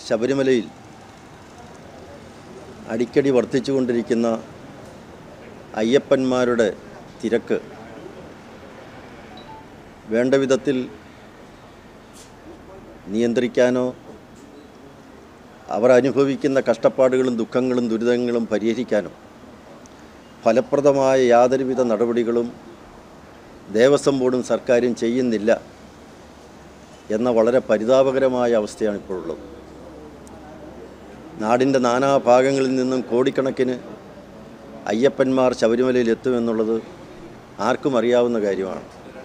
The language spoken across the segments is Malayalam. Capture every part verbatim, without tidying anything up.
ശബരിമലയിൽ അടിക്കടി വർദ്ധിച്ചുകൊണ്ടിരിക്കുന്ന അയ്യപ്പന്മാരുടെ തിരക്ക് വേണ്ട വിധത്തിൽ നിയന്ത്രിക്കാനോ അവർ അനുഭവിക്കുന്ന കഷ്ടപ്പാടുകളും ദുഃഖങ്ങളും ദുരിതങ്ങളും പരിഹരിക്കാനോ ഫലപ്രദമായ യാതൊരുവിധ നടപടികളും ദേവസ്വം ബോർഡും സർക്കാരും ചെയ്യുന്നില്ല എന്ന വളരെ പരിതാപകരമായ അവസ്ഥയാണ് ഇപ്പോഴുള്ളത്. നാടിൻ്റെ നാനാഭാഗങ്ങളിൽ നിന്നും കോടിക്കണക്കിന് അയ്യപ്പന്മാർ ശബരിമലയിൽ എത്തുമെന്നുള്ളത് ആർക്കും അറിയാവുന്ന കാര്യമാണ്.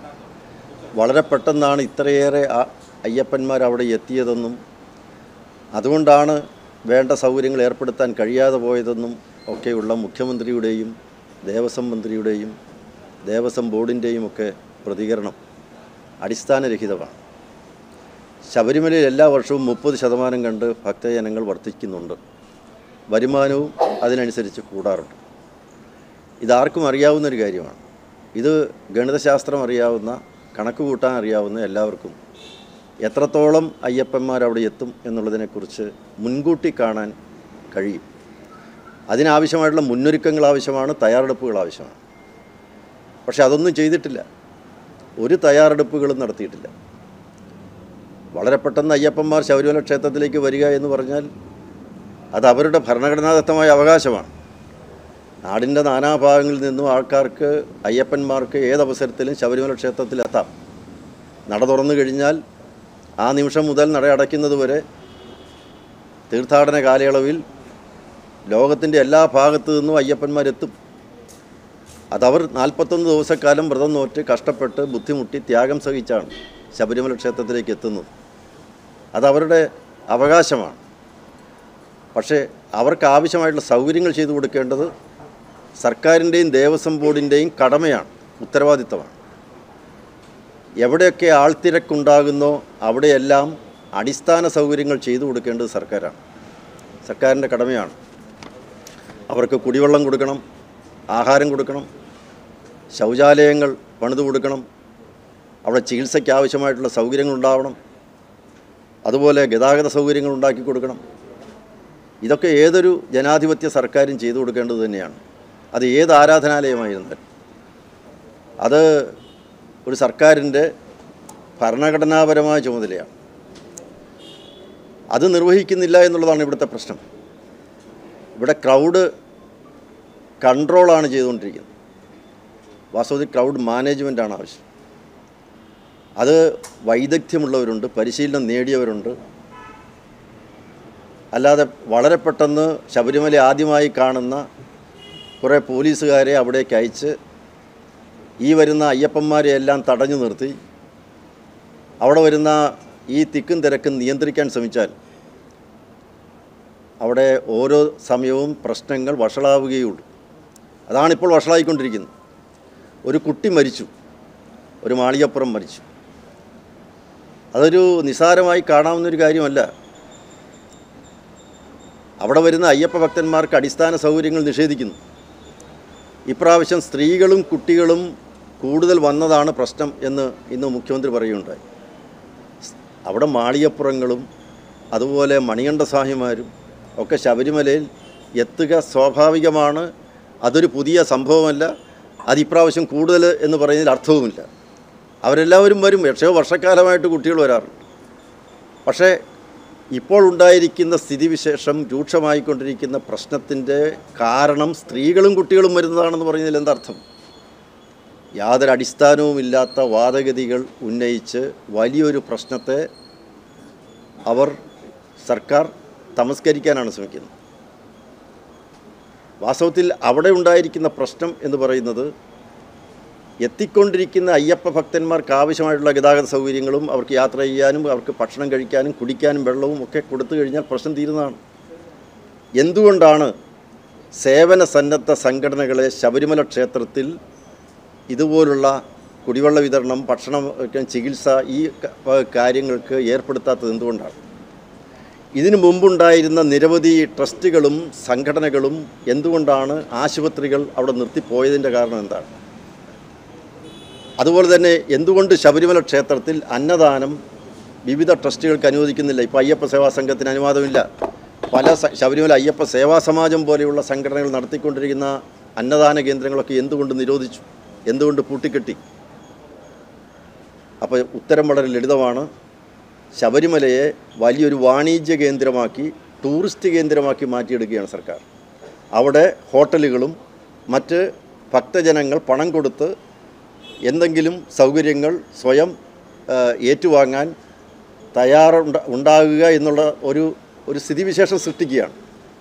വളരെ പെട്ടെന്നാണ് ഇത്രയേറെ അയ്യപ്പന്മാർ അവിടെ എത്തിയതെന്നും അതുകൊണ്ടാണ് വേണ്ട സൗകര്യങ്ങൾ ഏർപ്പെടുത്താൻ കഴിയാതെ പോയതെന്നും ഒക്കെയുള്ള മുഖ്യമന്ത്രിയുടെയും ദേവസ്വം മന്ത്രിയുടെയും ദേവസ്വം ബോർഡിൻ്റെയും ഒക്കെ പ്രതികരണം അടിസ്ഥാനരഹിതമാണ്. ശബരിമലയിൽ എല്ലാ വർഷവും മുപ്പത് ശതമാനം കണ്ട് ഭക്തജനങ്ങൾ വർദ്ധിക്കുന്നുണ്ട്. വരുമാനവും അതിനനുസരിച്ച് കൂടാറുണ്ട്. ഇതാർക്കും അറിയാവുന്നൊരു കാര്യമാണ്. ഇത് ഗണിതശാസ്ത്രം അറിയാവുന്ന, കണക്ക് കൂട്ടാൻ അറിയാവുന്ന എല്ലാവർക്കും എത്രത്തോളം അയ്യപ്പന്മാർ അവിടെ എത്തും എന്നുള്ളതിനെക്കുറിച്ച് മുൻകൂട്ടി കാണാൻ കഴിയും. അതിനാവശ്യമായിട്ടുള്ള മുന്നൊരുക്കങ്ങൾ ആവശ്യമാണ്, തയ്യാറെടുപ്പുകൾ ആവശ്യമാണ്. പക്ഷെ അതൊന്നും ചെയ്തിട്ടില്ല. ഒരു തയ്യാറെടുപ്പുകളും നടത്തിയിട്ടില്ല. വളരെ പെട്ടെന്ന് അയ്യപ്പന്മാർ ശബരിമല ക്ഷേത്രത്തിലേക്ക് വരിക എന്ന് പറഞ്ഞാൽ അത് അവരുടെ ഭരണഘടനാദത്തമായ അവകാശമാണ്. നാടിൻ്റെ നാനാഭാഗങ്ങളിൽ നിന്നും ആൾക്കാർക്ക്, അയ്യപ്പന്മാർക്ക് ഏതവസരത്തിലും ശബരിമല ക്ഷേത്രത്തിലെത്താം. നട തുറന്നു കഴിഞ്ഞാൽ ആ നിമിഷം മുതൽ നട അടയ്ക്കുന്നത് വരെ തീർത്ഥാടന കാലയളവിൽ ലോകത്തിൻ്റെ എല്ലാ ഭാഗത്തു നിന്നും അയ്യപ്പന്മാരെത്തും. അതവർ നാൽപ്പത്തൊന്ന് ദിവസക്കാലം വ്രതം നോറ്റ് കഷ്ടപ്പെട്ട് ബുദ്ധിമുട്ടി ത്യാഗം സഹിച്ചാണ് ശബരിമല ക്ഷേത്രത്തിലേക്ക് എത്തുന്നത്. അതവരുടെ അവകാശമാണ്. പക്ഷേ അവർക്ക് ആവശ്യമായിട്ടുള്ള സൗകര്യങ്ങൾ ചെയ്തു കൊടുക്കേണ്ടത് സർക്കാരിൻ്റെയും ദേവസ്വം ബോർഡിൻ്റെയും കടമയാണ്, ഉത്തരവാദിത്തമാണ്. എവിടെയൊക്കെ ആൾത്തിരക്കുണ്ടാകുന്നോ അവിടെയെല്ലാം അടിസ്ഥാന സൗകര്യങ്ങൾ ചെയ്തു കൊടുക്കേണ്ടത് സർക്കാരാണ്, സർക്കാരിൻ്റെ കടമയാണ്. അവർക്ക് കുടിവെള്ളം കൊടുക്കണം, ആഹാരം കൊടുക്കണം, ശൗചാലയങ്ങൾ പണിതു കൊടുക്കണം, അവിടെ ചികിത്സയ്ക്ക് ആവശ്യമായിട്ടുള്ള സൗകര്യങ്ങൾ ഉണ്ടാവണം, അതുപോലെ ഗതാഗത സൗകര്യങ്ങൾ ഉണ്ടാക്കി കൊടുക്കണം. ഇതൊക്കെ ഏതൊരു ജനാധിപത്യ സർക്കാരും ചെയ്തു കൊടുക്കേണ്ടത് തന്നെയാണ്. അത് ഏത് ആരാധനാലയമായിരുന്നാലും അത് ഒരു സർക്കാരിൻ്റെ ഭരണഘടനാപരമായ ചുമതലയാണ്. അത് നിർവഹിക്കുന്നില്ല എന്നുള്ളതാണ് ഇവിടുത്തെ പ്രശ്നം. ഇവിടെ ക്രൗഡ് കൺട്രോളാണ് ചെയ്തുകൊണ്ടിരിക്കുന്നത്. വാസ്തവത്തിൽ ക്രൗഡ് മാനേജ്മെൻറ്റാണ് ആവശ്യം. അത് വൈദഗ്ധ്യമുള്ളവരുണ്ട്, പരിശീലനം നേടിയവരുണ്ട്. അല്ലാതെ വളരെ പെട്ടെന്ന് ശബരിമല ആദ്യമായി കാണുന്ന കുറേ പോലീസുകാരെ അവിടേക്ക് അയച്ച് ഈ വരുന്ന അയ്യപ്പന്മാരെയെല്ലാം തടഞ്ഞു നിർത്തി അവിടെ വരുന്ന ഈ തിക്കും തിരക്കും നിയന്ത്രിക്കാൻ ശ്രമിച്ചാൽ അവിടെ ഓരോ സമയവും പ്രശ്നങ്ങൾ വഷളാവുകയുള്ളൂ. അതാണിപ്പോൾ വഷളായിക്കൊണ്ടിരിക്കുന്നത്. ഒരു കുട്ടി മരിച്ചു, ഒരു മാളികപ്പുറം മരിച്ചു. അതൊരു നിസ്സാരമായി കാണാവുന്നൊരു കാര്യമല്ല. അവിടെ വരുന്ന അയ്യപ്പ ഭക്തന്മാർക്ക് അടിസ്ഥാന സൗകര്യങ്ങൾ നിഷേധിക്കുന്നു. ഇപ്രാവശ്യം സ്ത്രീകളും കുട്ടികളും കൂടുതൽ വന്നതാണ് പ്രശ്നം എന്ന് ഇന്ന് മുഖ്യമന്ത്രി പറയുകയുണ്ടായി. അവിടെ മാളികപ്പുറങ്ങളും അതുപോലെ മണികണ്ഠസ്വാമിമാരും ഒക്കെ ശബരിമലയിൽ എത്തുക സ്വാഭാവികമാണ്. അതൊരു പുതിയ സംഭവമല്ല. അതിപ്രാവശ്യം കൂടുതൽ എന്ന് പറയുന്നതിൽ അർത്ഥവുമില്ല. അവരെല്ലാവരും വരും. എത്രയോ വർഷക്കാലമായിട്ട് കുട്ടികൾ വരാറുണ്ട്. പക്ഷേ ഇപ്പോൾ ഉണ്ടായിരിക്കുന്ന സ്ഥിതിവിശേഷം, രൂക്ഷമായിക്കൊണ്ടിരിക്കുന്ന പ്രശ്നത്തിൻ്റെ കാരണം സ്ത്രീകളും കുട്ടികളും വരുന്നതാണെന്ന് പറയുന്നതിൽ എന്തർത്ഥം? യാതൊരു അടിസ്ഥാനവുമില്ലാത്ത വാദഗതികൾ ഉന്നയിച്ച് വലിയൊരു പ്രശ്നത്തെ അവർ സർക്കാർ തമസ്കരിക്കാനാണ് ശ്രമിക്കുന്നത്. വാസ്തവത്തിൽ അവിടെ ഉണ്ടായിരിക്കുന്ന പ്രശ്നം എന്ന് പറയുന്നത് എത്തിക്കൊണ്ടിരിക്കുന്ന അയ്യപ്പ ഭക്തന്മാർക്ക് ആവശ്യമായിട്ടുള്ള ഗതാഗത സൗകര്യങ്ങളും അവർക്ക് യാത്ര ചെയ്യാനും അവർക്ക് ഭക്ഷണം കഴിക്കാനും കുടിക്കാനും വെള്ളവും ഒക്കെ കൊടുത്തു കഴിഞ്ഞാൽ പ്രശ്നം തീരുന്നതാണ്. എന്തുകൊണ്ടാണ് സേവന സന്നദ്ധ സംഘടനകളെ ശബരിമല ക്ഷേത്രത്തിൽ ഇതുപോലുള്ള കുടിവെള്ള വിതരണം, ഭക്ഷണം, ചികിത്സ ഈ കാര്യങ്ങൾക്ക് ഏർപ്പെടുത്താത്തത് എന്തുകൊണ്ടാണ്? ഇതിനു മുമ്പുണ്ടായിരുന്ന നിരവധി ട്രസ്റ്റുകളും സംഘടനകളും എന്തുകൊണ്ടാണ് ആശുപത്രികൾ അവിടെ നിർത്തിപ്പോയതിൻ്റെ കാരണം എന്താണ്? അതുപോലെ തന്നെ എന്തുകൊണ്ട് ശബരിമല ക്ഷേത്രത്തിൽ അന്നദാനം വിവിധ ട്രസ്റ്റുകൾക്ക് അനുവദിക്കുന്നില്ല. ഇപ്പോൾ അയ്യപ്പ സേവാ സംഘത്തിന് അനുവാദമില്ല. പല ശബരിമല അയ്യപ്പ സേവാ സമാജം പോലെയുള്ള സംഘടനകൾ നടത്തിക്കൊണ്ടിരിക്കുന്ന അന്നദാന കേന്ദ്രങ്ങളൊക്കെ എന്തുകൊണ്ട് നിരോധിച്ചു? എന്തുകൊണ്ട് പൂട്ടിക്കെട്ടി? അപ്പോൾ ഉത്തരം വളരെ ലളിതമാണ്. ശബരിമലയെ വലിയൊരു വാണിജ്യ കേന്ദ്രമാക്കി, ടൂറിസ്റ്റ് കേന്ദ്രമാക്കി മാറ്റിയെടുക്കുകയാണ് സർക്കാർ. അവിടെ ഹോട്ടലുകളും മറ്റ് ഭക്തജനങ്ങൾ പണം കൊടുത്ത് എന്തെങ്കിലും സൗകര്യങ്ങൾ സ്വയം ഏറ്റുവാങ്ങാൻ തയ്യാറുണ്ട ഉണ്ടാകുക എന്നുള്ള ഒരു ഒരു സ്ഥിതിവിശേഷം സൃഷ്ടിക്കുകയാണ്.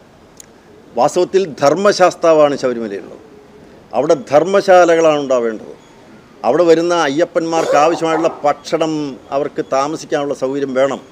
വാസ്തവത്തിൽ ധർമ്മശാസ്താവാണ് ശബരിമലയുള്ളത്. അവിടെ ധർമ്മശാലകളാണ് ഉണ്ടാവേണ്ടത്. അവിടെ വരുന്ന അയ്യപ്പന്മാർക്ക് ആവശ്യമായുള്ള ഭക്ഷണം, അവർക്ക് താമസിക്കാനുള്ള സൗകര്യം വേണം.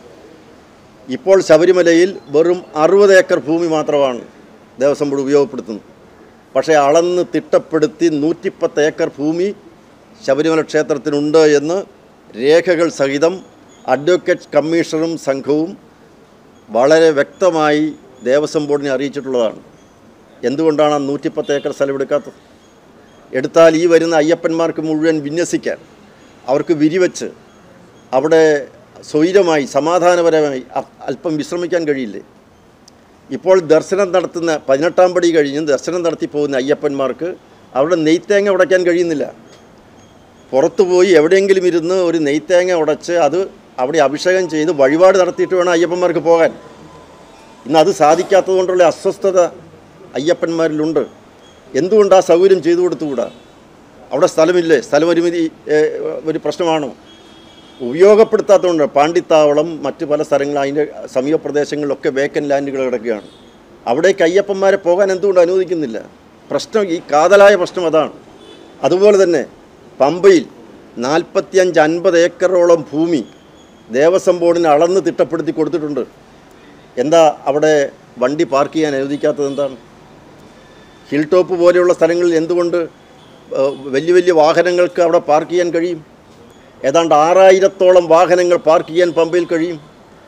ഇപ്പോൾ ശബരിമലയിൽ വെറും അറുപത് ഏക്കർ ഭൂമി മാത്രമാണ് ദേവസ്വം ബോർഡ് ഉപയോഗപ്പെടുത്തുന്നത്. പക്ഷേ അളന്ന് തിട്ടപ്പെടുത്തി നൂറ്റിപ്പത്ത് ഏക്കർ ഭൂമി ശബരിമല ക്ഷേത്രത്തിനുണ്ട് എന്ന് രേഖകൾ സഹിതം അഡ്വക്കേറ്റ് കമ്മീഷണറും സംഘവും വളരെ വ്യക്തമായി ദേവസ്വം ബോർഡിനെ അറിയിച്ചിട്ടുള്ളതാണ്. എന്തുകൊണ്ടാണ് ആ നൂറ്റിപ്പത്ത് ഏക്കർ സ്ഥലം എടുക്കാത്തത്? എടുത്താൽ ഈ വരുന്ന അയ്യപ്പന്മാർക്ക് മുഴുവൻ വിന്യസിക്കാൻ, അവർക്ക് വിരിവെച്ച് അവിടെ സ്വൈരമായി സമാധാനപരമായി അല്പം വിശ്രമിക്കാൻ കഴിയില്ലേ? ഇപ്പോൾ ദർശനം നടത്തുന്ന പതിനെട്ടാം പടി കഴിഞ്ഞ് ദർശനം നടത്തി പോകുന്ന അയ്യപ്പന്മാർക്ക് അവിടെ നെയ്ത്തേങ്ങ ഉടയ്ക്കാൻ കഴിയുന്നില്ല. പുറത്തു പോയി എവിടെയെങ്കിലും ഇരുന്ന് ഒരു നെയ്ത്തേങ്ങ ഉടച്ച് അത് അവിടെ അഭിഷേകം ചെയ്ത് വഴിപാട് നടത്തിയിട്ട് വേണം അയ്യപ്പന്മാർക്ക് പോകാൻ. ഇന്ന് അത് സാധിക്കാത്തത് കൊണ്ടുള്ള അസ്വസ്ഥത അയ്യപ്പന്മാരിലുണ്ട്. എന്തുകൊണ്ട് ആ സൗകര്യം ചെയ്തു കൊടുത്തുകൂടാ? അവിടെ സ്ഥലമില്ലേ? സ്ഥലപരിമിതി ഒരു പ്രശ്നമാണോ? ഉപയോഗപ്പെടുത്താത്തതുകൊണ്ട് പാണ്ടിത്താവളം, മറ്റ് പല സ്ഥലങ്ങളും അതിൻ്റെ സമീപ പ്രദേശങ്ങളിലൊക്കെ വേക്കൻ ലാൻഡുകൾ കിടക്കുകയാണ്. അവിടേക്ക് അയ്യപ്പന്മാരെ പോകാൻ എന്തുകൊണ്ട് അനുവദിക്കുന്നില്ല? പ്രശ്നം, ഈ കാതലായ പ്രശ്നം അതാണ്. അതുപോലെ തന്നെ പമ്പയിൽ നാൽപ്പത്തിയഞ്ച് അൻപത് ഏക്കറോളം ഭൂമി ദേവസ്വം ബോർഡിന് അളന്ന് തിട്ടപ്പെടുത്തി കൊടുത്തിട്ടുണ്ട്. എന്താ അവിടെ വണ്ടി പാർക്ക് ചെയ്യാൻ അനുവദിക്കാത്തത്? എന്താണ്? ഹിൽ ടോപ്പ് പോലെയുള്ള സ്ഥലങ്ങളിൽ എന്തുകൊണ്ട് വലിയ വലിയ വാഹനങ്ങൾക്ക് അവിടെ പാർക്ക് ചെയ്യാൻ കഴിയും? ഏതാണ്ട് ആറായിരത്തോളം വാഹനങ്ങൾ പാർക്ക് ചെയ്യാൻ പമ്പയിൽ കഴിയും.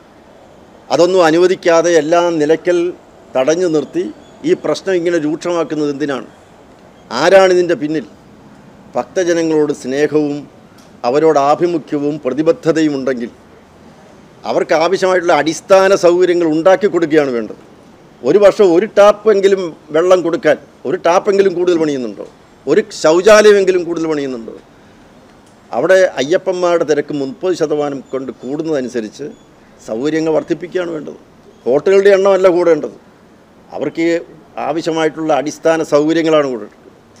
അതൊന്നും അനുവദിക്കാതെ എല്ലാം നിലയ്ക്കൽ തടഞ്ഞു നിർത്തി ഈ പ്രശ്നം ഇങ്ങനെ രൂക്ഷമാക്കുന്നത് എന്തിനാണ്? ആരാണിതിൻ്റെ പിന്നിൽ? ഭക്തജനങ്ങളോട് സ്നേഹവും അവരോട് ആഭിമുഖ്യവും പ്രതിബദ്ധതയും ഉണ്ടെങ്കിൽ അവർക്ക് ആവശ്യമായിട്ടുള്ള അടിസ്ഥാന സൗകര്യങ്ങൾ ഉണ്ടാക്കി കൊടുക്കുകയാണ് വേണ്ടത്. ഒരു വർഷം ഒരു ടാപ്പെങ്കിലും വെള്ളം കൊടുക്കാൻ ഒരു ടാപ്പെങ്കിലും കൂടുതൽ പണിയുന്നുണ്ടോ? ഒരു ശൗചാലയമെങ്കിലും കൂടുതൽ പണിയുന്നുണ്ടോ? അവിടെ അയ്യപ്പന്മാരുടെ തിരക്ക് മുപ്പത് ശതമാനം കൊണ്ട് കൂടുന്നതനുസരിച്ച് സൗകര്യങ്ങൾ വർദ്ധിപ്പിക്കുകയാണ് വേണ്ടത്. ഹോട്ടലുകളുടെ എണ്ണമല്ല കൂടേണ്ടത്. അവർക്ക് ആവശ്യമായിട്ടുള്ള അടിസ്ഥാന സൗകര്യങ്ങളാണ് കൂടേണ്ടത്.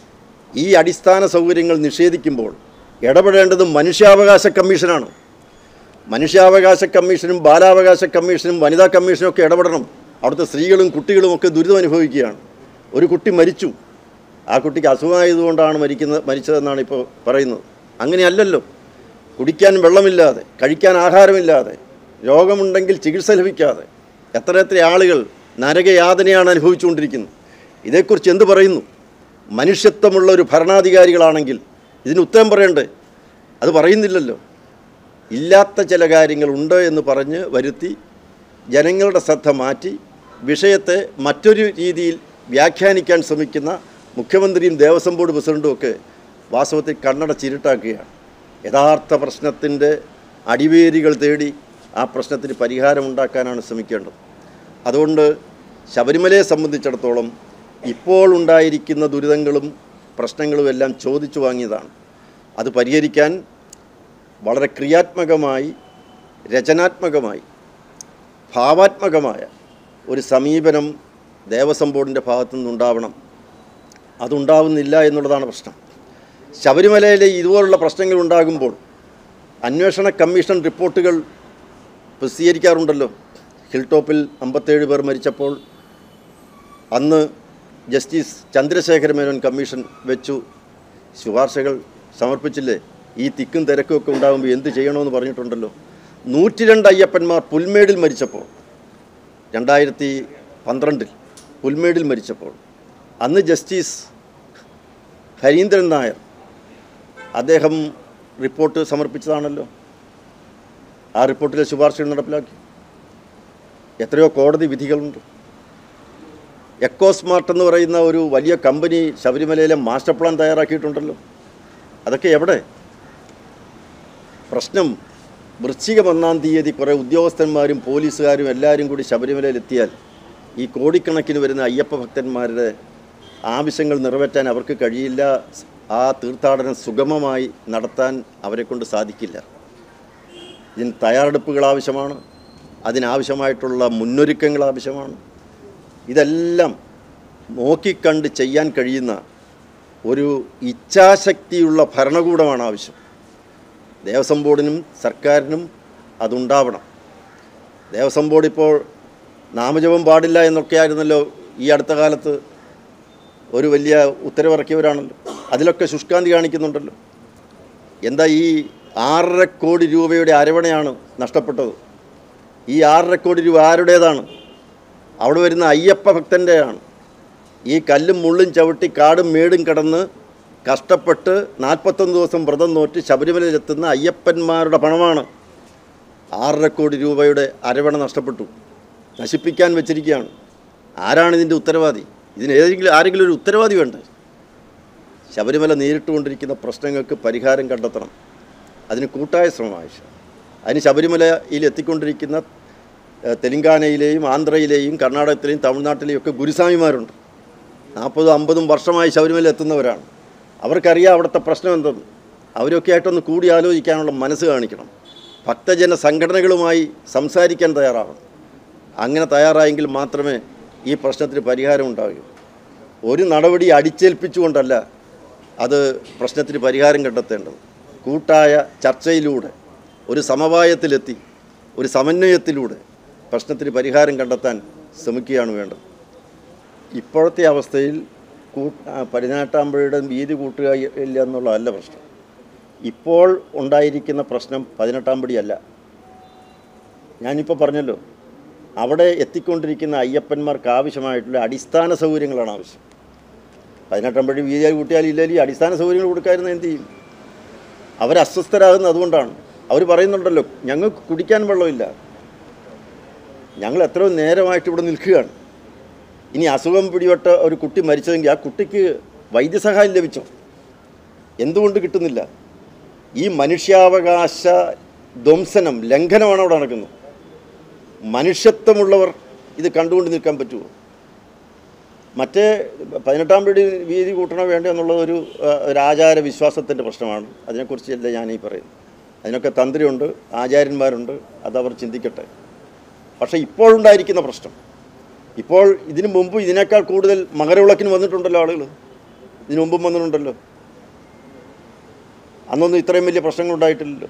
ഈ അടിസ്ഥാന സൗകര്യങ്ങൾ നിഷേധിക്കുമ്പോൾ ഇടപെടേണ്ടത് മനുഷ്യാവകാശ കമ്മീഷനാണ്. മനുഷ്യാവകാശ കമ്മീഷനും ബാലാവകാശ കമ്മീഷനും വനിതാ കമ്മീഷനും ഒക്കെ ഇടപെടണം. അവിടുത്തെ സ്ത്രീകളും കുട്ടികളും ഒക്കെ ദുരിതം അനുഭവിക്കുകയാണ്. ഒരു കുട്ടി മരിച്ചു. ആ കുട്ടിക്ക് അസുഖമായതുകൊണ്ടാണ് മരിക്കുന്നത് മരിച്ചതെന്നാണ് ഇപ്പോൾ പറയുന്നത്. അങ്ങനെയല്ലല്ലോ. കുടിക്കാൻ വെള്ളമില്ലാതെ, കഴിക്കാൻ ആഹാരമില്ലാതെ, രോഗമുണ്ടെങ്കിൽ ചികിത്സ ലഭിക്കാതെ എത്ര എത്ര ആളുകൾ നരകയാതനയാണ് അനുഭവിച്ചുകൊണ്ടിരിക്കുന്നത്. ഇതേക്കുറിച്ച് എന്ത് പറയുന്നു? മനുഷ്യത്വമുള്ള ഒരു ഭരണാധികാരികളാണെങ്കിൽ ഇതിന് ഉത്തരം പറയണ്ടേ? അത് പറയുന്നില്ലല്ലോ. ഇല്ലാത്ത ചില കാര്യങ്ങളുണ്ട് എന്ന് പറഞ്ഞ് വരുത്തി ജനങ്ങളുടെ ശ്രദ്ധ മാറ്റി വിഷയത്തെ മറ്റൊരു രീതിയിൽ വ്യാഖ്യാനിക്കാൻ ശ്രമിക്കുന്ന മുഖ്യമന്ത്രിയും ദേവസ്വം ബോർഡ് പ്രസിഡൻറ്റും ഒക്കെ വാസ്തവത്തിൽ കണ്ണട ചിരുട്ടാക്കുകയാണ്. യഥാർത്ഥ പ്രശ്നത്തിൻ്റെ അടിവേരുകൾ തേടി ആ പ്രശ്നത്തിന് പരിഹാരമുണ്ടാക്കാനാണ് ശ്രമിക്കേണ്ടത്. അതുകൊണ്ട് ശബരിമലയെ സംബന്ധിച്ചിടത്തോളം ഇപ്പോൾ ഉണ്ടായിരിക്കുന്ന ദുരിതങ്ങളും പ്രശ്നങ്ങളും എല്ലാം ചോദിച്ചു വാങ്ങിയതാണ്. അത് പരിഹരിക്കാൻ വളരെ ക്രിയാത്മകമായി, രചനാത്മകമായി, ഭാവാത്മകമായ ഒരു സമീപനം ദേവസ്വം ബോർഡിൻ്റെ ഭാഗത്തു നിന്നുണ്ടാവണം. അതുണ്ടാവുന്നില്ല എന്നുള്ളതാണ് പ്രശ്നം. ശബരിമലയിലെ ഇതുപോലുള്ള പ്രശ്നങ്ങൾ ഉണ്ടാകുമ്പോൾ അന്വേഷണ കമ്മീഷൻ റിപ്പോർട്ടുകൾ പ്രസിദ്ധീകരിക്കാറുണ്ടല്ലോ. ഹിൽ ടോപ്പിൽ അമ്പത്തേഴ് പേർ മരിച്ചപ്പോൾ അന്ന് ജസ്റ്റിസ് ചന്ദ്രശേഖര മേനോൻ കമ്മീഷൻ വെച്ചു ശുപാർശകൾ സമർപ്പിച്ചില്ലേ? ഈ തിക്കും തിരക്കുമൊക്കെ ഉണ്ടാകുമ്പോൾ എന്ത് ചെയ്യണമെന്ന് പറഞ്ഞിട്ടുണ്ടല്ലോ. നൂറ്റി രണ്ട് അയ്യപ്പന്മാർ പുൽമേടിൽ മരിച്ചപ്പോൾ, രണ്ടായിരത്തി പന്ത്രണ്ടിൽ പുൽമേടിൽ മരിച്ചപ്പോൾ അന്ന് ജസ്റ്റിസ് ഹരീന്ദ്രൻ നായർ അദ്ദേഹം റിപ്പോർട്ട് സമർപ്പിച്ചതാണല്ലോ. ആ റിപ്പോർട്ടിലെ ശുപാർശകൾ നടപ്പിലാക്കി. എത്രയോ കോടതി വിധികളുണ്ട്. എക്കോസ്മാർട്ട് എന്ന് പറയുന്ന ഒരു വലിയ കമ്പനി ശബരിമലയിലെ മാസ്റ്റർ പ്ലാൻ തയ്യാറാക്കിയിട്ടുണ്ടല്ലോ. അതൊക്കെ എവിടെ? പ്രശ്നം വൃശ്ചികം ഒന്നാം തീയതി കുറേ ഉദ്യോഗസ്ഥന്മാരും പോലീസുകാരും എല്ലാവരും കൂടി ശബരിമലയിലെത്തിയാൽ ഈ കോടിക്കണക്കിന് വരുന്ന അയ്യപ്പ ഭക്തന്മാരുടെ ആവശ്യങ്ങൾ നിറവേറ്റാൻ അവർക്ക് കഴിയില്ല. ആ തീർത്ഥാടനം സുഗമമായി നടത്താൻ അവരെക്കൊണ്ട് സാധിക്കില്ല. ഇതിന് തയ്യാറെടുപ്പുകൾ ആവശ്യമാണ്, അതിനാവശ്യമായിട്ടുള്ള മുന്നൊരുക്കങ്ങൾ ആവശ്യമാണ്. ഇതെല്ലാം നോക്കിക്കണ്ട് ചെയ്യാൻ കഴിയുന്ന ഒരു ഇച്ഛാശക്തിയുള്ള ഭരണകൂടമാണ് ആവശ്യം. ദേവസ്വം ബോർഡിനും സർക്കാരിനും അതുണ്ടാവണം. ദേവസ്വം ബോർഡ് ഇപ്പോൾ നാമജപം പാടില്ല എന്നൊക്കെയായിരുന്നല്ലോ ഈ അടുത്ത കാലത്ത് ഒരു വലിയ ഉത്തരവിറക്കിയവരാണല്ലോ. അതിലൊക്കെ ശുഷ്കാന്തി കാണിക്കുന്നുണ്ടല്ലോ. എന്താ ഈ ആറര കോടി രൂപയുടെ അരവണയാണ് നഷ്ടപ്പെട്ടത്. ഈ ആറര കോടി രൂപ ആരുടേതാണ്? അവിടെ വരുന്ന അയ്യപ്പ ഭക്തൻ്റെയാണ്. ഈ കല്ലും മുള്ളും ചവിട്ടി കാടും മേടും കടന്ന് കഷ്ടപ്പെട്ട് നാൽപ്പത്തൊന്ന് ദിവസം വ്രതം നോറ്റ് ശബരിമലയിലെത്തുന്ന അയ്യപ്പന്മാരുടെ പണമാണ്. ആറര കോടി രൂപയുടെ അരവണ നഷ്ടപ്പെട്ടു, നശിപ്പിക്കാൻ വെച്ചിരിക്കുകയാണ്. ആരാണ് ഇതിൻ്റെ ഉത്തരവാദി? ഇതിന് ഏതെങ്കിലും ആരെങ്കിലും ഒരു ഉത്തരവാദി വേണ്ടേ? ശബരിമല നേരിട്ടുകൊണ്ടിരിക്കുന്ന പ്രശ്നങ്ങൾക്ക് പരിഹാരം കണ്ടെത്തണം. അതിന് കൂട്ടായ ശ്രമം ആവശ്യം. അതിന് ശബരിമലയിൽ എത്തിക്കൊണ്ടിരിക്കുന്ന തെലങ്കാനയിലെയും ആന്ധ്രയിലെയും കർണാടകത്തിലെയും തമിഴ്നാട്ടിലെയും ഒക്കെ ഗുരുസ്വാമിമാരുണ്ട്. നാൽപ്പതും അമ്പതും വർഷമായി ശബരിമല എത്തുന്നവരാണ്. അവർക്കറിയാം അവിടുത്തെ പ്രശ്നം എന്തെന്ന്. അവരൊക്കെ ആയിട്ടൊന്ന് കൂടി ആലോചിക്കാനുള്ള മനസ്സ് കാണിക്കണം. ഭക്തജന സംഘടനകളുമായി സംസാരിക്കാൻ തയ്യാറാവണം. അങ്ങനെ തയ്യാറായെങ്കിൽ മാത്രമേ ഈ പ്രശ്നത്തിന് പരിഹാരം ഉണ്ടാകൂ. ഒരു നടപടി അടിച്ചേൽപ്പിച്ചുകൊണ്ടല്ല അത് പ്രശ്നത്തിന് പരിഹാരം കണ്ടെത്തേണ്ടത്. കൂട്ടായ ചർച്ചയിലൂടെ ഒരു സമവായത്തിലെത്തി ഒരു സമന്വയത്തിലൂടെ പ്രശ്നത്തിന് പരിഹാരം കണ്ടെത്താൻ ശ്രമിക്കുകയാണ് വേണ്ടത്. ഇപ്പോഴത്തെ അവസ്ഥയിൽ കൂ പതിനെട്ടാമ്പുഴയുടെ വീതി കൂട്ടുക ഇല്ല എന്നുള്ളതല്ല പ്രശ്നം. ഇപ്പോൾ ഉണ്ടായിരിക്കുന്ന പ്രശ്നം പതിനെട്ടാമ്പടിയല്ല. ഞാനിപ്പോൾ പറഞ്ഞല്ലോ, അവിടെ എത്തിക്കൊണ്ടിരിക്കുന്ന അയ്യപ്പന്മാർക്ക് ആവശ്യമായിട്ടുള്ള അടിസ്ഥാന സൗകര്യങ്ങളാണ് ആവശ്യം. പതിനെട്ടാമ്പടി വീതിയായി കൂട്ടിയാൽ ഇല്ലെങ്കിൽ അടിസ്ഥാന സൗകര്യങ്ങൾ കൊടുക്കാതിരുന്ന എന്ത് ചെയ്യും? അവർ അസ്വസ്ഥരാകുന്നത് അതുകൊണ്ടാണ്. അവർ പറയുന്നുണ്ടല്ലോ, ഞങ്ങൾക്ക് കുടിക്കാൻ വെള്ളമില്ല, ഞങ്ങൾ എത്രയോ നേരമായിട്ട് ഇവിടെ നിൽക്കുകയാണ്. ഇനി അസുഖം പിടിപെട്ട ഒരു കുട്ടി മരിച്ചതെങ്കിൽ ആ കുട്ടിക്ക് വൈദ്യസഹായം ലഭിച്ചോ? എന്തുകൊണ്ട് കിട്ടുന്നില്ല? ഈ മനുഷ്യാവകാശ ധ്വംസനം, ലംഘനമാണ് അവിടെ നടക്കുന്നത്. മനുഷ്യത്വമുള്ളവർ ഇത് കണ്ടുകൊണ്ട് നിൽക്കാൻ പറ്റുമോ? മറ്റേ പതിനെട്ടാം പടി വീതി കൂട്ടണോ വേണ്ടോ എന്നുള്ളത് ഒരു ഒരു ആചാര വിശ്വാസത്തിൻ്റെ പ്രശ്നമാണ്. അതിനെക്കുറിച്ചല്ല ഞാനീ പറയുന്നത്. അതിനൊക്കെ തന്ത്രിയുണ്ട്, ആചാര്യന്മാരുണ്ട്, അതവർ ചിന്തിക്കട്ടെ. പക്ഷേ ഇപ്പോഴുണ്ടായിരിക്കുന്ന പ്രശ്നം, ഇപ്പോൾ ഇതിനു മുമ്പ് ഇതിനേക്കാൾ കൂടുതൽ മകരവിളക്കിന് വന്നിട്ടുണ്ടല്ലോ ആളുകൾ. ഇതിനു മുമ്പും വന്നിട്ടുണ്ടല്ലോ. അന്നൊന്നും ഇത്രയും വലിയ പ്രശ്നങ്ങളുണ്ടായിട്ടില്ലല്ലോ.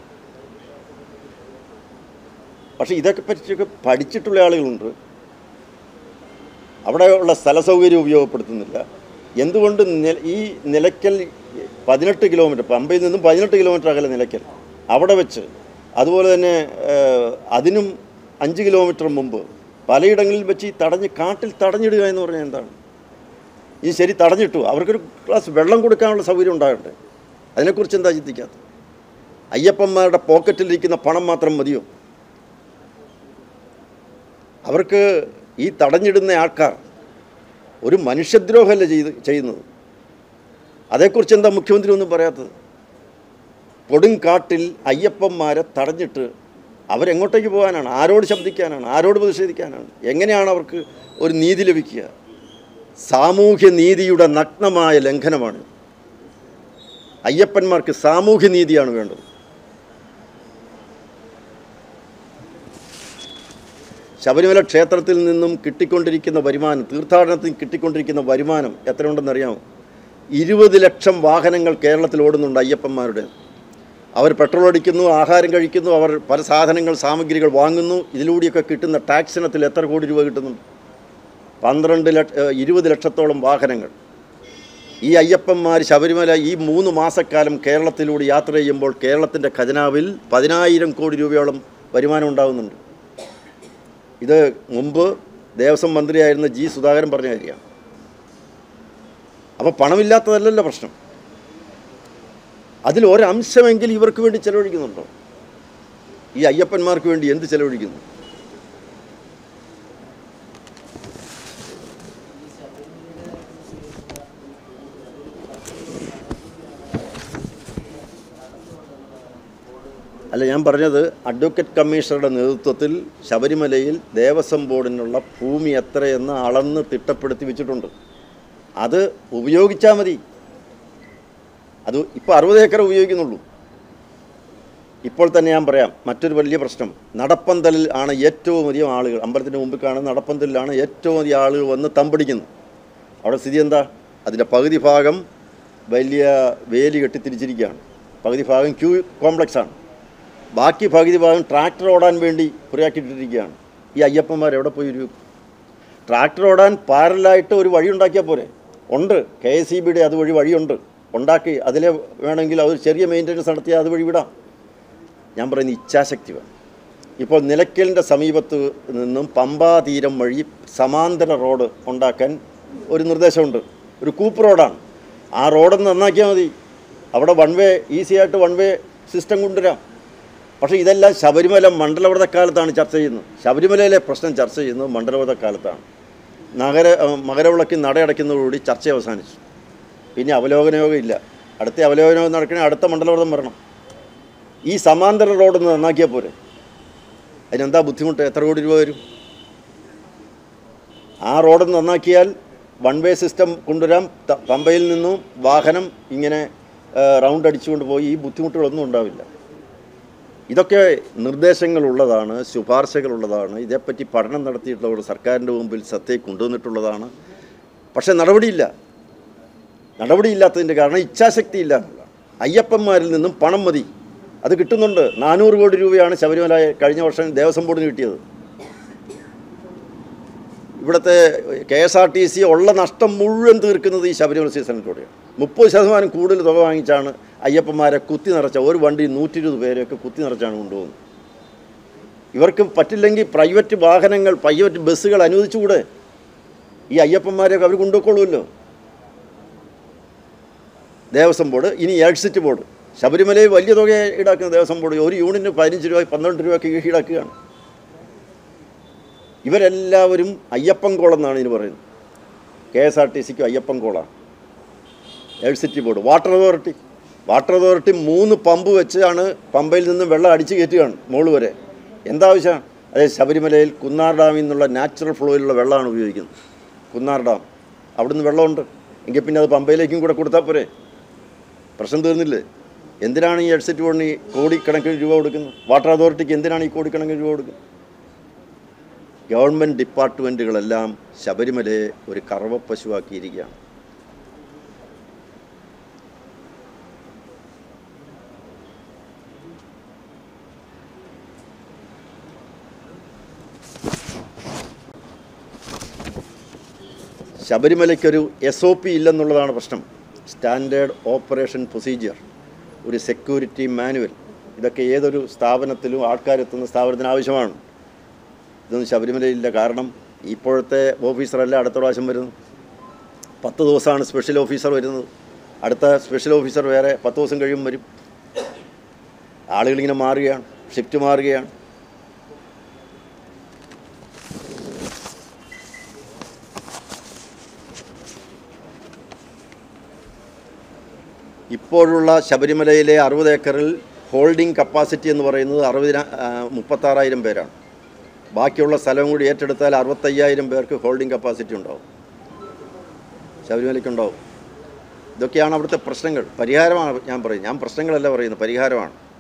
പക്ഷേ ഇതൊക്കെ പറ്റിയൊക്കെ പഠിച്ചിട്ടുള്ള ആളുകളുണ്ട്. അവിടെയുള്ള സ്ഥല സൗകര്യം ഉപയോഗപ്പെടുത്തുന്നില്ല. എന്തുകൊണ്ട് ഈ നിലയ്ക്കൽ പതിനെട്ട് കിലോമീറ്റർ, പമ്പയിൽ നിന്നും പതിനെട്ട് കിലോമീറ്റർ അകലെ നിലയ്ക്കൽ, അവിടെ വെച്ച് അതുപോലെ തന്നെ അതിനും അഞ്ച് കിലോമീറ്റർ മുമ്പ് പലയിടങ്ങളിൽ വെച്ച് ഈ തടഞ്ഞ് കാട്ടിൽ തടഞ്ഞിടുക എന്ന് പറഞ്ഞാൽ എന്താണ്? ഈ ശരി തടഞ്ഞിട്ടു, അവർക്കൊരു ഗ്ലാസ് വെള്ളം കൊടുക്കാനുള്ള സൗകര്യം ഉണ്ടാകട്ടെ. അതിനെക്കുറിച്ച് എന്താ ചിന്തിക്കാത്തത്? അയ്യപ്പന്മാരുടെ പോക്കറ്റിലിരിക്കുന്ന പണം മാത്രം മതിയോ? അവർക്ക് ഈ തടഞ്ഞിടുന്ന ആൾക്കാർ ഒരു മനുഷ്യദ്രോഹമല്ല ചെയ്ത് ചെയ്യുന്നത്. അതേക്കുറിച്ച് എന്താ മുഖ്യമന്ത്രി ഒന്നും പറയാത്തത്? കൊടുങ്കാട്ടിൽ അയ്യപ്പന്മാരെ തടഞ്ഞിട്ട് അവരെങ്ങോട്ടേക്ക് പോകാനാണ്? ആരോട് ശബ്ദിക്കാനാണ്? ആരോട് പ്രതിഷേധിക്കാനാണ്? എങ്ങനെയാണ് അവർക്ക് ഒരു നീതി ലഭിക്കുക? സാമൂഹ്യ നീതിയുടെ നഗ്നമായ ലംഘനമാണ്. അയ്യപ്പന്മാർക്ക് സാമൂഹ്യ നീതിയാണ് വേണ്ടത്. ശബരിമല ക്ഷേത്രത്തിൽ നിന്നും കിട്ടിക്കൊണ്ടിരിക്കുന്ന വരുമാനം, തീർത്ഥാടനത്തിൽ കിട്ടിക്കൊണ്ടിരിക്കുന്ന വരുമാനം എത്രയുണ്ടെന്നറിയാമോ? ഇരുപത് ലക്ഷം വാഹനങ്ങൾ കേരളത്തിൽ ഓടുന്നുണ്ട് അയ്യപ്പന്മാരുടെ. അവർ പെട്രോൾ അടിക്കുന്നു, ആഹാരം കഴിക്കുന്നു, അവർ പല സാധനങ്ങൾ സാമഗ്രികൾ വാങ്ങുന്നു. ഇതിലൂടെയൊക്കെ കിട്ടുന്ന ടാക്സ് ഇനത്തിൽ എത്ര കോടി രൂപ കിട്ടുന്നുണ്ട്? പന്ത്രണ്ട് ലക്ഷ ഇരുപത് ലക്ഷത്തോളം വാഹനങ്ങൾ. ഈ അയ്യപ്പന്മാർ ശബരിമല ഈ മൂന്ന് മാസക്കാലം കേരളത്തിലൂടെ യാത്ര ചെയ്യുമ്പോൾ കേരളത്തിൻ്റെ ഖജനാവിൽ പതിനായിരം കോടി രൂപയോളം വരുമാനം ഉണ്ടാകുന്നുണ്ട്. ഇത് മുമ്പ് ദേവസ്വം മന്ത്രിയായിരുന്ന ജി സുധാകരൻ പറഞ്ഞ കാര്യമാണ്. അപ്പോൾ പണമില്ലാത്തതല്ലല്ലോ പ്രശ്നം. അതിൽ ഒരംശമെങ്കിൽ ഇവർക്ക് വേണ്ടി ചെലവഴിക്കുന്നുണ്ടോ? ഈ അയ്യപ്പന്മാർക്ക് വേണ്ടി എന്ത് ചെലവഴിക്കുന്നു? അല്ല, ഞാൻ പറഞ്ഞത് അഡ്വക്കേറ്റ് കമ്മീഷണറുടെ നേതൃത്വത്തിൽ ശബരിമലയിൽ ദേവസ്വം ബോർഡിനുള്ള ഭൂമി എത്രയെന്ന് അളന്ന് തിട്ടപ്പെടുത്തി വെച്ചിട്ടുണ്ട്. അത് ഉപയോഗിച്ചാൽ മതി. അത് ഇപ്പോൾ അറുപത് ഏക്കർ ഉപയോഗിക്കുന്നുള്ളൂ. ഇപ്പോൾ തന്നെ ഞാൻ പറയാം, മറ്റൊരു വലിയ പ്രശ്നം, നടപ്പന്തലിൽ ആണ് ഏറ്റവും അധികം ആളുകൾ, അമ്പലത്തിൻ്റെ മുമ്പിൽ കാണുന്ന നടപ്പന്തലിലാണ് ഏറ്റവും അധികം ആളുകൾ വന്ന് തമ്പടിക്കുന്നത്. അവിടെ സ്ഥിതി എന്താ? അതിൻ്റെ പകുതി ഭാഗം വലിയ വേലി കെട്ടിത്തിരിച്ചിരിക്കുകയാണ്. പകുതി ഭാഗം ക്യൂ കോംപ്ലക്സാണ്. ബാക്കി പകുതി ഭാഗം ട്രാക്ടർ ഓടാൻ വേണ്ടി പുറയാക്കിയിട്ടിരിക്കുകയാണ്. ഈ അയ്യപ്പന്മാർ എവിടെ പോയി ഒരു ട്രാക്ടർ ഓടാൻ പാരലായിട്ട് ഒരു വഴി ഉണ്ടാക്കിയാൽ പോരെ? ഉണ്ട്, കെ എസ് ഇ ബിയുടെ അതുവഴി വഴിയുണ്ട്, ഉണ്ടാക്കി അതിലെ വേണമെങ്കിൽ അത് ചെറിയ മെയിൻ്റനൻസ് നടത്തിയാൽ അതുവഴി വിടാം. ഞാൻ പറയുന്ന ഇച്ഛാശക്തി വേണം. ഇപ്പോൾ നിലയ്ക്കലിൻ്റെ സമീപത്ത് നിന്നും പമ്പാ തീരം വഴി സമാന്തര റോഡ് ഉണ്ടാക്കാൻ ഒരു നിർദ്ദേശമുണ്ട്. ഒരു കൂപ്പ് റോഡാണ്. ആ റോഡൊന്ന് നന്നാക്കിയാൽ മതി. അവിടെ വൺ വേ, ഈസി ആയിട്ട് വൺ വേ സിസ്റ്റം കൊണ്ടുവരാം. പക്ഷേ ഇതെല്ലാം ശബരിമല മണ്ഡലവ്രതക്കാലത്താണ് ചർച്ച ചെയ്യുന്നത്. ശബരിമലയിലെ പ്രശ്നം ചർച്ച ചെയ്യുന്നത് മണ്ഡലവ്രതക്കാലത്താണ്. നഗര മകരവിളക്ക് നടയടയ്ക്കുന്നതോടുകൂടി ചർച്ച അവസാനിച്ചു. പിന്നെ അവലോകനയോഗം ഇല്ല. അടുത്ത അവലോകനയോഗം നടക്കണേ അടുത്ത മണ്ഡലവ്രതം വരണം. ഈ സമാന്തര റോഡൊന്ന് നന്നാക്കിയാൽ പോരെ? അതിനെന്താ ബുദ്ധിമുട്ട്? എത്ര കോടി രൂപ വരും? ആ റോഡൊന്ന് നന്നാക്കിയാൽ വൺ വേ സിസ്റ്റം കൊണ്ടുവരാം. പമ്പയിൽ നിന്നും വാഹനം ഇങ്ങനെ റൗണ്ട് അടിച്ചുകൊണ്ട് പോയി ഈ ബുദ്ധിമുട്ടുകളൊന്നും ഉണ്ടാവില്ല. ഇതൊക്കെ നിർദ്ദേശങ്ങളുള്ളതാണ്, ശുപാർശകളുള്ളതാണ്. ഇതേപ്പറ്റി പഠനം നടത്തിയിട്ടുള്ളവർ സർക്കാരിൻ്റെ മുമ്പിൽ സത്യമായി കൊണ്ടുവന്നിട്ടുള്ളതാണ്. പക്ഷേ നടപടിയില്ല. നടപടിയില്ലാത്തതിൻ്റെ കാരണം ഇച്ഛാശക്തി ഇല്ല എന്നുള്ളതാണ്. അയ്യപ്പന്മാരിൽ നിന്നും പണം മതി, അത് കിട്ടുന്നുണ്ട്. നാനൂറ് കോടി രൂപയാണ് ശബരിമല കഴിഞ്ഞ വർഷം ദേവസ്വം ബോർഡിന് കിട്ടിയത്. ഇവിടുത്തെ K S R T C ഉള്ള നഷ്ടം മുഴുവൻ തീർക്കുന്നത് ഈ ശബരിമല സീസണിലൂടെയാണ്. മുപ്പത് ശതമാനം കൂടുതൽ തുക വാങ്ങിച്ചാണ് അയ്യപ്പന്മാരെ കുത്തി നിറച്ച ഒരു വണ്ടി നൂറ്റി ഇരുപത് പേരെയൊക്കെ കുത്തി നിറച്ചാണ് കൊണ്ടുപോകുന്നത്. ഇവർക്ക് പറ്റില്ലെങ്കിൽ പ്രൈവറ്റ് വാഹനങ്ങൾ, പ്രൈവറ്റ് ബസ്സുകൾ അനുവദിച്ചുകൂടെ? ഈ അയ്യപ്പന്മാരെയൊക്കെ അവർ കൊണ്ടുപോയിക്കൊള്ളുമല്ലോ. ദേവസ്വം ബോർഡ്, ഇനി എക്സിറ്റ് ബോർഡ്. ശബരിമലയിൽ വലിയ തുക ഈടാക്കുന്ന ദേവസ്വം ബോർഡ് ഒരു യൂണിറ്റിന് പതിനഞ്ച് രൂപ പന്ത്രണ്ട് രൂപയ്ക്ക് ഈടാക്കുകയാണ്. ഇവരെല്ലാവരും അയ്യപ്പൻ കോളെന്നാണ് ഇതിന് പറയുന്നത്. കെ എസ് ആർ ടി സിക്ക് അയ്യപ്പൻ കോളാണ്. Electricity board, water authority water authority മൂന്ന് പമ്പ് വെച്ചാണ് പമ്പയിൽ നിന്ന് വെള്ളം അടിച്ച് കയറ്റുകയാണ് മുകളിൽ വരെ. എന്താവശ്യമാണ്? അതായത് ശബരിമലയിൽ കുന്നാർ ഡാമിൽ നിന്നുള്ള നാച്ചുറൽ ഫ്ലോയിലുള്ള വെള്ളമാണ് ഉപയോഗിക്കുന്നത്. കുന്നാർ ഡാം, അവിടുന്ന് വെള്ളമുണ്ട്. എങ്കിൽ പിന്നെ അത് പമ്പയിലേക്കും കൂടെ കൊടുത്താൽ പോരെ? പ്രശ്നം തീർന്നില്ലേ? എന്തിനാണ് ഈ എലക്ട്രിസിറ്റി ബോർഡിന് ഈ കോടിക്കണക്കിന് രൂപ കൊടുക്കുന്നത്? വാട്ടർ അതോറിറ്റിക്ക് എന്തിനാണ് ഈ കോടിക്കണക്കിന് രൂപ കൊടുക്കുന്നത്? ഗവൺമെൻറ് ഡിപ്പാർട്ട്മെൻറ്റുകളെല്ലാം ശബരിമലയെ ഒരു കറവപ്പശുവാക്കിയിരിക്കുകയാണ്. ശബരിമലയ്ക്കൊരു എസ് ഒ പി ഇല്ലെന്നുള്ളതാണ് പ്രശ്നം. സ്റ്റാൻഡേർഡ് ഓപ്പറേഷൻ പ്രൊസീജിയർ, ഒരു സെക്യൂരിറ്റി മാനുവൽ, ഇതൊക്കെ ഏതൊരു സ്ഥാപനത്തിലും ആൾക്കാരെത്തുന്ന സ്ഥാപനത്തിന് ആവശ്യമാണ്. ഇതൊന്നും ശബരിമലയില്ല. കാരണം ഇപ്പോഴത്തെ ഓഫീസറല്ല അടുത്ത പ്രാവശ്യം വരുന്നത്. പത്ത് ദിവസമാണ് സ്പെഷ്യൽ ഓഫീസർ വരുന്നത്. അടുത്ത സ്പെഷ്യൽ ഓഫീസർ വേറെ പത്ത് ദിവസം കഴിയുമ്പോൾ വരും. ആളുകളിങ്ങനെ മാറുകയാണ്, ഷിഫ്റ്റ് മാറുകയാണ്. ഇപ്പോഴുള്ള ശബരിമലയിലെ അറുപത് ഏക്കറിൽ ഹോൾഡിംഗ് കപ്പാസിറ്റി എന്ന് പറയുന്നത് അറുപതിന മുപ്പത്താറായിരം പേരാണ്. ബാക്കിയുള്ള സ്ഥലം കൂടി ഏറ്റെടുത്താൽ അറുപത്തയ്യായിരം പേർക്ക് ഹോൾഡിംഗ് കപ്പാസിറ്റി ഉണ്ടാവും, ശബരിമലയ്ക്കുണ്ടാവും. ഇതൊക്കെയാണ് അവിടുത്തെ പ്രശ്നങ്ങൾ. പരിഹാരമാണ് ഞാൻ പറയും. ഞാൻ പ്രശ്നങ്ങളല്ല പറയുന്നത്, പരിഹാരമാണ്.